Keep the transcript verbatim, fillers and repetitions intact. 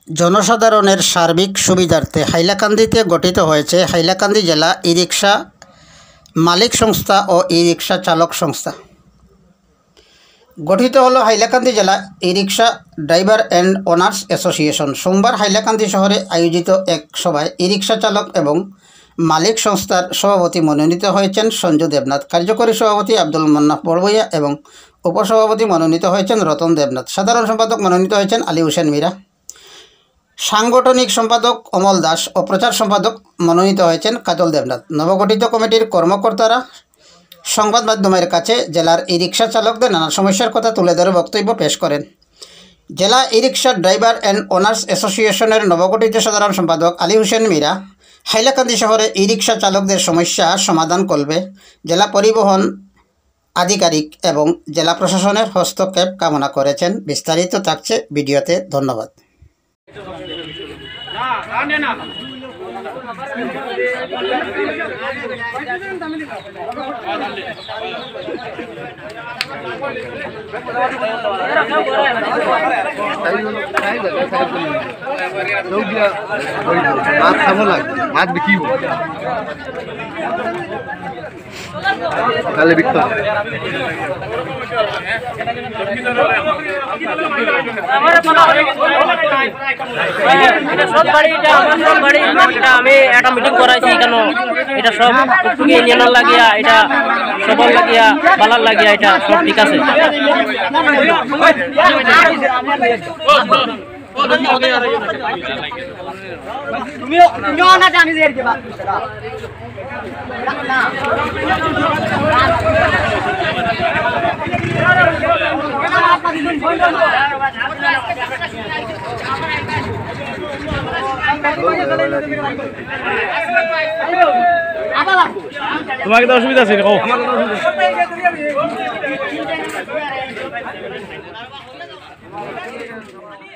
জনসাধারণের সার্বিক সুবিধার্থে হাইলাকান্দিতে গঠিত হয়েছে হাইলাকান্দি জেলা ই রিক্সা মালিক সংস্থা ও ই রিক্সা চালক সংস্থা। গঠিত হলো হাইলাকান্দি জেলা e rickshaw driver and owners association. সোমবার হাইলাকান্দি শহরে আয়োজিত এক সভায় ই রিক্সা চালক এবং মালিক সংস্থার সভাপতি মনোনীত হয়েছেন সঞ্জু দেবনাথ, কার্যকরী সভাপতি আব্দুল মান্নাফ বড়বইয়া এবং উপসভাপতি মনোনীত হয়েছেন রতন দেবনাথ। সাধারণ সম্পাদক মনোনীত হয়েছেন আলী হোসেন মীরা। সাংগঠনিক সম্পাদক অমল দাস ও প্রচার সম্পাদক মনোনীত হয়েছেন কাজল দেবনাথ। নবগঠিত কমিটির কর্মকর্তারা সংবাদ মাধ্যমের কাছে জেলার ই রিক্সা চালকদের নানা সমস্যার কথা তুলে ধরে বক্তব্য পেশ করেন। জেলা e rickshaw driver and owners অ্যাসোসিয়েশনের নবগঠিত সাধারণ সম্পাদক আলী হোসেন মীরা হাইলাকান্দি শহরে ই রিক্সা চালকদের সমস্যা সমাধান করবে জেলা পরিবহন আধিকারিক এবং জেলা প্রশাসনের হস্তক্ষেপ কামনা করেছেন। বিস্তারিত থাকছে ভিডিওতে। ধন্যবাদ। মাছ খাবো লাগবে, মাছ বিকিব তাহলে বিকতে হবে। আমি একটা মিটিং করাইছি কেন এটা সব ইউনিয়নের লাগিয়া এটা সবার লাগিয়া পালার লাগিয়া এটা সব ঠিক আছে। তোমাকে তো অসুবিধা আছে ও